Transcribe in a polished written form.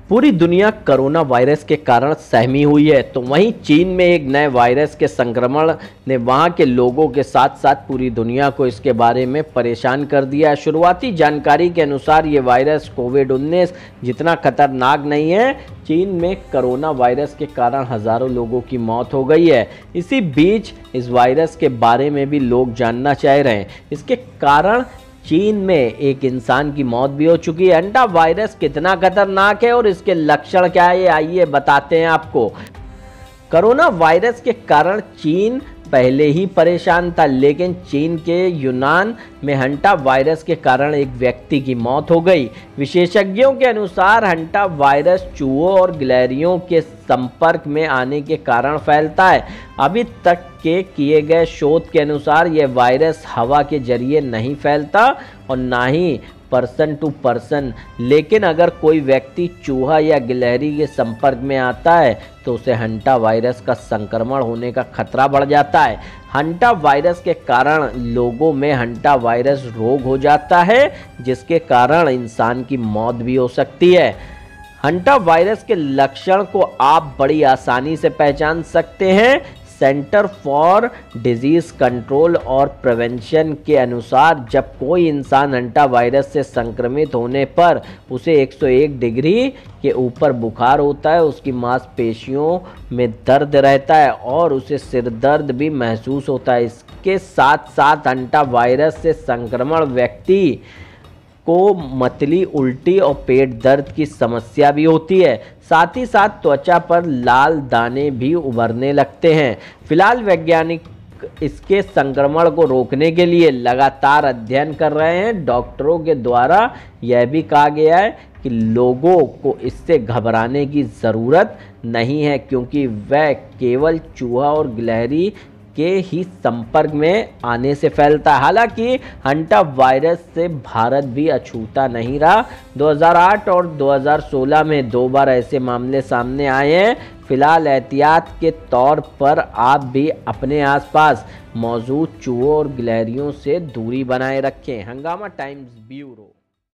पूरी दुनिया corona virus के कारण सहमी हुई है, तो वहीं चीन में एक नए वायरस के संक्रमण ने वहां के लोगों के साथ साथ पूरी दुनिया को इसके बारे में परेशान कर दिया है। शुरुआती जानकारी के अनुसार ये वायरस कोविड-19 जितना खतरनाक नहीं है। चीन में कोरोना वायरस के कारण हजारों लोगों की मौत हो गई है। इसी बीच इस वायरस के बारे में भी लोग जानना चाह रहे हैं। इसके कारण चीन में एक इंसान की मौत भी हो चुकी है। हैंटा वायरस कितना खतरनाक है और इसके लक्षण क्या है, आइए बताते हैं आपको। कोरोना वायरस के कारण चीन पहले ही परेशान था, लेकिन चीन के यूनान में हंटा वायरस के कारण एक व्यक्ति की मौत हो गई। विशेषज्ञों के अनुसार हंटा वायरस चूहों और गिलहरियों के संपर्क में आने के कारण फैलता है। अभी तक के किए गए शोध के अनुसार यह वायरस हवा के जरिए नहीं फैलता और ना ही पर्सन टू पर्सन, लेकिन अगर कोई व्यक्ति चूहा या गिलहरी के संपर्क में आता है तो उसे हंटा वायरस का संक्रमण होने का खतरा बढ़ जाता है। हंटा वायरस के कारण लोगों में हंटा वायरस रोग हो जाता है, जिसके कारण इंसान की मौत भी हो सकती है। हंटा वायरस के लक्षण को आप बड़ी आसानी से पहचान सकते हैं। सेंटर फॉर डिजीज कंट्रोल और प्रिवेंशन के अनुसार जब कोई इंसान हंटा वायरस से संक्रमित होने पर उसे 101 डिग्री के ऊपर बुखार होता है, उसकी मांसपेशियों में दर्द रहता है और उसे सिर दर्द भी महसूस होता है। इसके साथ साथ हंटा वायरस से संक्रमण व्यक्ति को मतली, उल्टी और पेट दर्द की समस्या भी होती है। साथ ही साथ त्वचा पर लाल दाने भी उभरने लगते हैं। फिलहाल वैज्ञानिक इसके संक्रमण को रोकने के लिए लगातार अध्ययन कर रहे हैं। डॉक्टरों के द्वारा यह भी कहा गया है कि लोगों को इससे घबराने की ज़रूरत नहीं है, क्योंकि वह केवल चूहा और गिलहरी के ही संपर्क में आने से फैलता है। हालांकि हंटा वायरस से भारत भी अछूता नहीं रहा। 2008 और 2016 में 2 बार ऐसे मामले सामने आए हैं। फिलहाल एहतियात के तौर पर आप भी अपने आसपास मौजूद चूहों और गिलहरियों से दूरी बनाए रखें। हंगामा टाइम्स ब्यूरो।